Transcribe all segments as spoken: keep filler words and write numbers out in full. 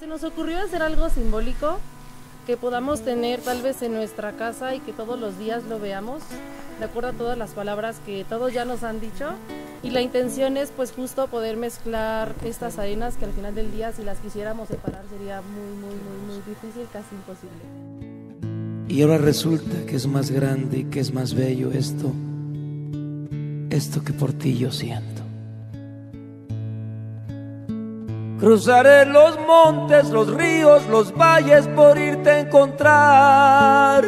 nos ocurrió hacer algo simbólico que podamos tener tal vez en nuestra casa y que todos los días lo veamos, de acuerdo a todas las palabras que todos ya nos han dicho. Y la intención es pues justo poder mezclar estas arenas que al final del día, si las quisiéramos separar, sería muy, muy, muy, muy difícil, casi imposible. Y ahora resulta que es más grande y que es más bello esto, esto que por ti yo siento. Cruzaré los montes, los ríos, los valles por irte a encontrar.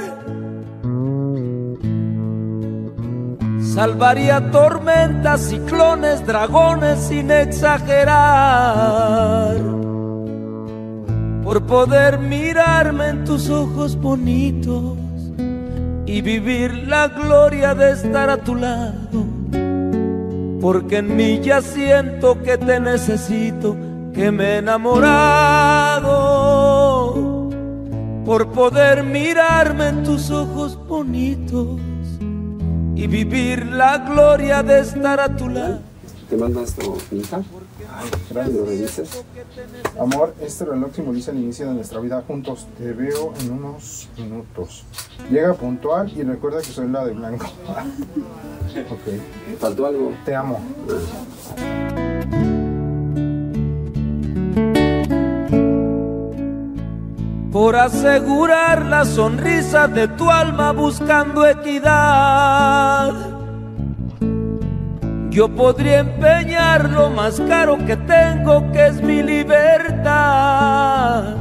Salvaría tormentas, ciclones, dragones sin exagerar, por poder mirarme en tus ojos bonitos y vivir la gloria de estar a tu lado. Porque en mí ya siento que te necesito, que me he enamorado por poder mirarme en tus ojos bonitos y vivir la gloria de estar a tu lado. Te manda esto, mi hija. Ay, gracias. ¿Lo revisas? Amor, este reloj simboliza el inicio de nuestra vida juntos. Te veo en unos minutos. Llega puntual y recuerda que soy la de blanco. Ok. ¿Faltó algo? Te amo. Por asegurar la sonrisa de tu alma buscando equidad, yo podría empeñar lo más caro que tengo, que es mi libertad.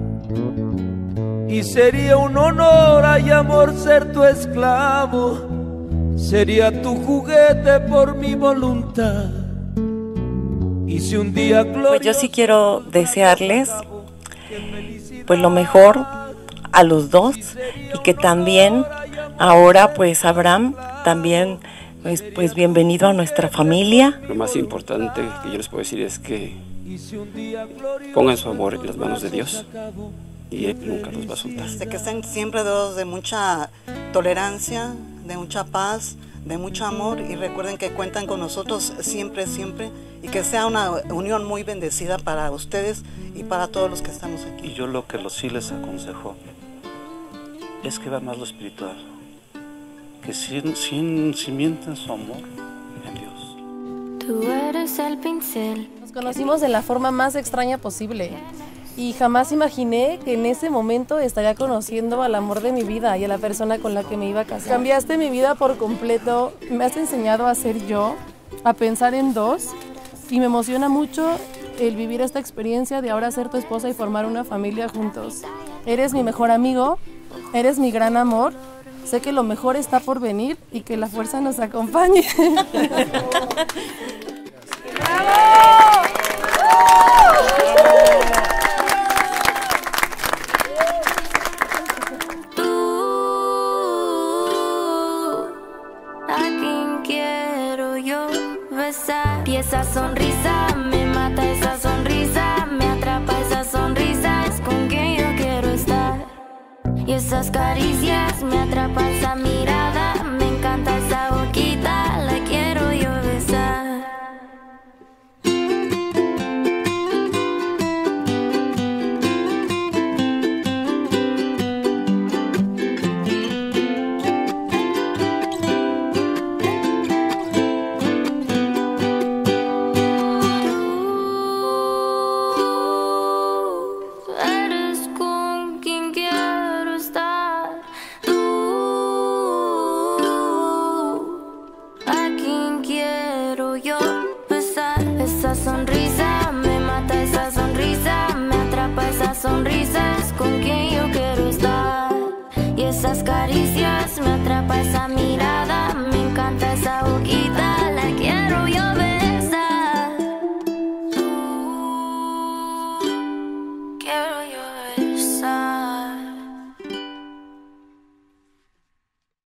Y sería un honor y amor ser tu esclavo, sería tu juguete por mi voluntad. Y si un día glorioso, pues yo sí quiero desearles pues lo mejor a los dos, y que también ahora pues Abraham también pues, pues bienvenido a nuestra familia. Lo más importante que yo les puedo decir es que pongan su amor en las manos de Dios y Él nunca los va a soltar. De que estén siempre dos de mucha tolerancia, de mucha paz, de mucho amor, y recuerden que cuentan con nosotros siempre, siempre, y que sea una unión muy bendecida para ustedes y para todos los que estamos aquí. Y yo lo que los sí les aconsejo es que vean más lo espiritual, que sin, sin, cimienten su amor en Dios. Tú eres el pincel. Nos conocimos de la forma más extraña posible y jamás imaginé que en ese momento estaría conociendo al amor de mi vida y a la persona con la que me iba a casar. Cambiaste mi vida por completo, me has enseñado a ser yo, a pensar en dos, y me emociona mucho el vivir esta experiencia de ahora ser tu esposa y formar una familia juntos. Eres mi mejor amigo, eres mi gran amor, sé que lo mejor está por venir y que la fuerza nos acompañe. ¡Bravo! Y esa sonrisa me mata, esa sonrisa me atrapa, esa sonrisa es con quien yo quiero estar. Y esas caricias me atrapa, esa mirada, me encanta esa boquita, la quiero yo besar. Esa sonrisa me mata, esa sonrisa me atrapa, esa sonrisa es con quien yo quiero estar. Y esas caricias me atrapa, esa mirada.